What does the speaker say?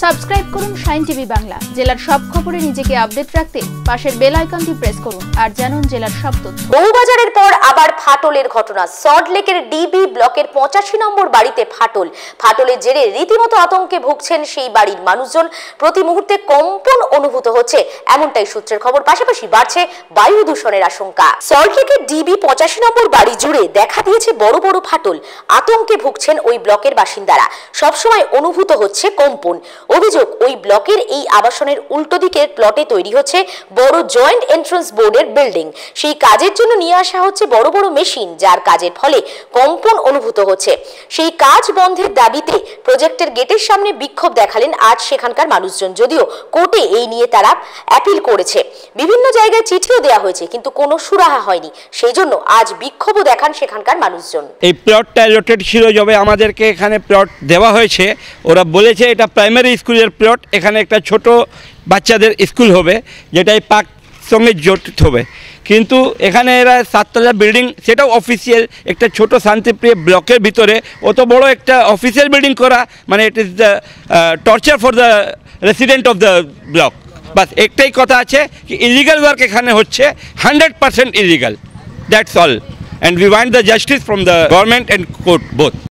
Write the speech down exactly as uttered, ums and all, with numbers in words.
Subscribe করুন shine TV Bangla. জেলার সব খবরে নিজেকে আপডেট রাখতে পাশের বেল আইকনটি প্রেস করুন আর জানুন জেলার সব তথ্য। বউবাজারের পর আবার ফাটলের ঘটনা। সল্টলেকের ডিবি ব্লকের পঁচাশি নম্বর বাড়িতে ফাটল। ফাটলের জেরে রীতিমতো আতঙ্কে ভুগছেন সেই বাড়ির মানুষজন। প্রতি মুহূর্তে কম্পন অনুভূত হচ্ছে, এমনটাই সূত্রের খবর। পাশাপাশি বাড়ছে বায়ু দূষণের আশঙ্কা। সল্টলেকের ডিবি পঁচাশি নম্বর বাড়ি জুড়ে দেখা দিয়েছে বড় বড় ফাটল। আতঙ্কে ভুগছেন ওই ব্লকের বাসিন্দারা। সবসময় অনুভূত হচ্ছে কম্পন। অভিযোগ, ওই ব্লকের এই আবাসনের উল্টো দিকের প্লটে তৈরি হচ্ছে বড় জয়েন্ট এন্ট্রান্স বোর্ডের বিল্ডিং। সেই কাজের জন্য নিয়ে আসা হচ্ছে বড় বড় মেশিন, যার কাজের ফলে কম্পন অনুভূত হচ্ছে। সেই কাজ বন্ধের দাবিতে প্রজেক্টের গেটের সামনে বিক্ষোভ দেখালেন আজ সেখানকার মানুষজন। যদিও কোর্টে এই নিয়ে তারা অ্যাপিল করেছে, বিভিন্ন জায়গায় চিঠিও দেওয়া হয়েছে, কিন্তু কোনো সুরাহা হয়নি। সেই জন্য আজ বিক্ষোভও দেখান সেখানকার মানুষজন। এই প্লটটা লোটেড ছিল, যবে আমাদেরকে এখানে প্লট দেওয়া হয়েছে ওরা বলেছে এটা প্রাইমারি স্কুলের প্লট, এখানে একটা ছোট বাচ্চাদের স্কুল হবে, যেটা এই পার্ক সঙ্গে জড়িত হবে। কিন্তু এখানে এরা সাততলা বিল্ডিং, সেটাও অফিসিয়াল একটা ছোট শান্তিপ্রিয় ব্লকের ভিতরে অত বড় একটা অফিসিয়াল বিল্ডিং করা, মানে it is the torture for the resident of the block. বাস একটাই কথা আছে কি ইলিগাল ওয়ার্ক এখানে হচ্ছে, hundred percent illegal, that's all. And we want the justice from the government and court both.